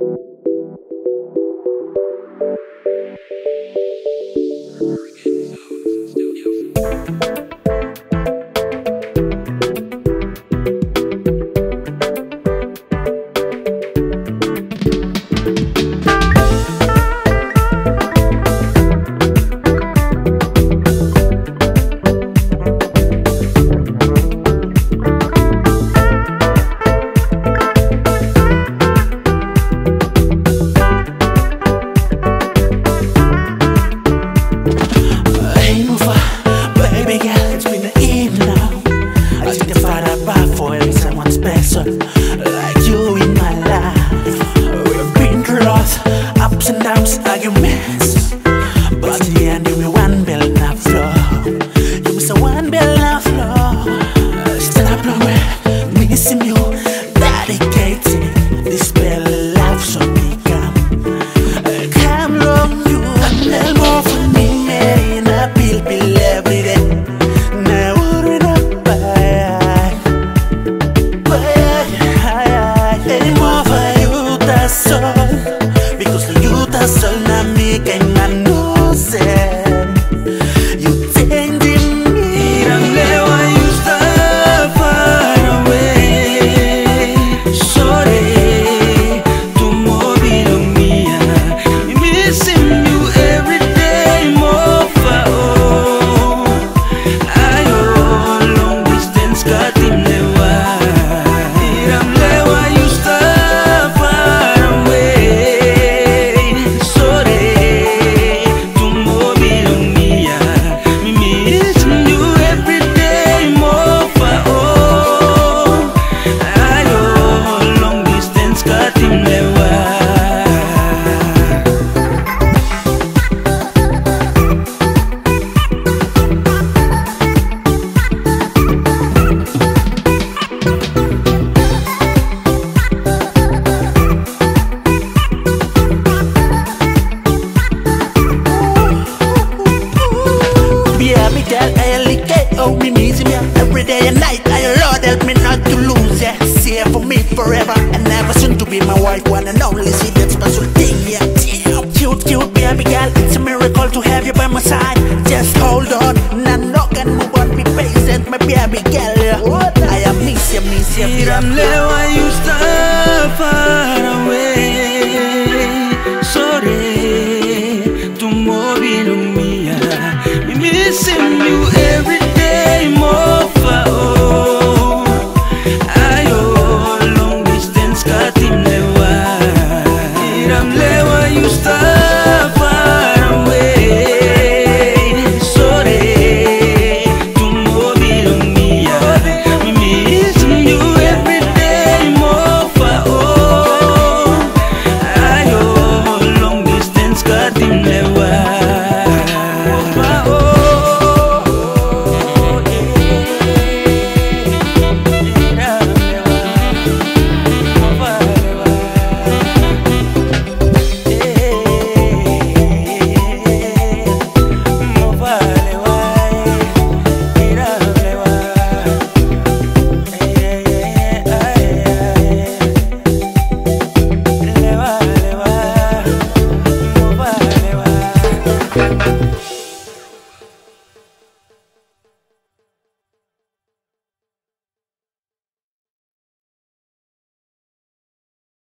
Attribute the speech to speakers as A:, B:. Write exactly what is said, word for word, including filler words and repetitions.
A: Like you in my life, we've been through lots, ups and downs, arguments, but in the end you be one bell na floor. You be so one bell na floor. Still up nowhere, missing you, dedicated. This bell love so become come long you. I'm more for me, man. I feel feel every day. Now we're in a because the youth are so make and I know say you changing me. I'm there when you start far away. Sorry, to more belong me. I'm missing you every day more far. Oh, I know long distance got in the way. I'm there when you start far away. Oh, me miss me every day and night. I Lord help me not to lose ya. Yeah. See her for me forever and never soon to be my wife, one and only. See that special thing, yeah. Damn, cute, cute baby girl. It's a miracle to have you by my side. Just hold on, now knock and move on. Be patient, my baby girl. Yeah. I am miss ya, miss ya.
B: I'm there when you start.